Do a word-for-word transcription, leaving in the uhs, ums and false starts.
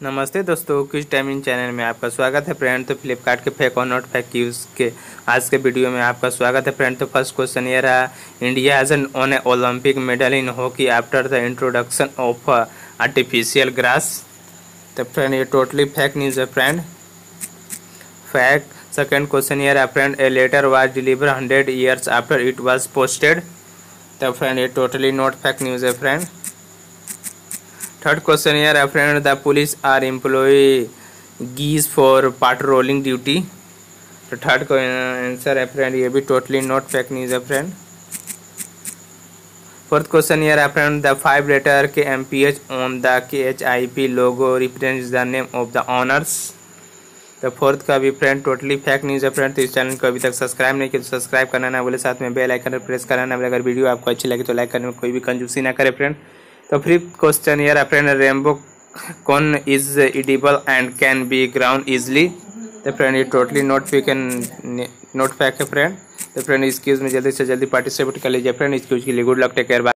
नमस्ते दोस्तों, quiz timing channel में आपका स्वागत है फ्रेंड। तो फ्लिपकार्ट के फेक और नॉट फेक यूज़ के आज के वीडियो में आपका स्वागत है फ्रेंड। तो फर्स्ट क्वेश्चन ये रहा, India has won a Olympic medal in hockey after the introduction of artificial grass. तो फ्रेंड ये टोटली फेक न्यूज़ है फ्रेंड, फैक्ट। सेकेंड क्वेश्चन ये रहा friend, a letter was delivered hundred years after it was posted. तो friend ये totally not fake news है friend. Third question here है friend, the police are employ geese for patrolling duty. तो third को answer है friend, ये भी totally not fake news है फ्रेंड। फोर्थ क्वेश्चन here है friend, the five letter K M P H on the K H I P logo represents the name of the owners. तो fourth का भी friend totally fake news है friend. तो इस channel को अभी तक सब्सक्राइब नहीं किया तो सब्सक्राइब करना ना बोले, साथ में बेल आइकन प्रेस करना ना बोले। अगर वीडियो आपको अच्छी लगे तो लाइक करने में कोई भी कंजूसी ना करे फ्रेंड। तो फिफ्थ क्वेश्चन ये रहा friend, rainbow corn is edible and can be ground easily. तो फ्रेंड ये totally not fake and not fake है फ्रेंड। तो फ्रेंड इस क्यूज में जल्दी से जल्दी पार्टिसिपेट कर लीजिए फ्रेंड। इस क्यूज के लिए good luck, take care, bye.